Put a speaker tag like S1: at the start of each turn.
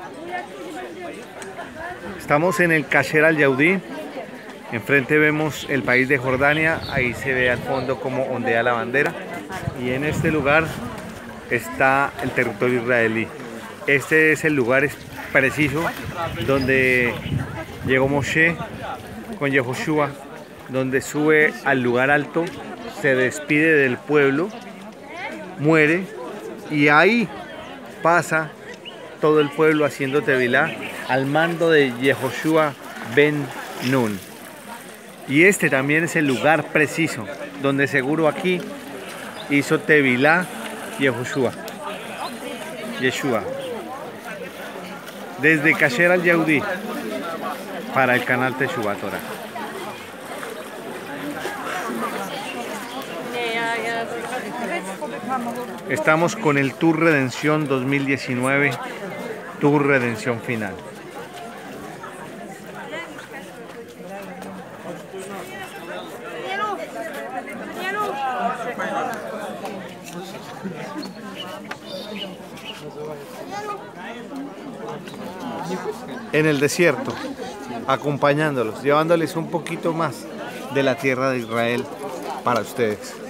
S1: Estamos en el Kasher al-Yaudí. Enfrente vemos el país de Jordania. Ahí se ve al fondo como ondea la bandera. Y en este lugar está el territorio israelí. Este es el lugar preciso donde llegó Moshe con Yehoshua, donde sube al lugar alto, se despide del pueblo, muere y ahí pasa todo el pueblo haciendo tevilá al mando de Yehoshua ben Nun. Y este también es el lugar preciso donde seguro aquí hizo tevilá Yeshua. Desde Kasher al-Yaudí para el canal Teshuvah Torah. Estamos con el Tour Redención 2019, Tour Redención Final. En el desierto, acompañándolos, llevándoles un poquito más de la tierra de Israel para ustedes.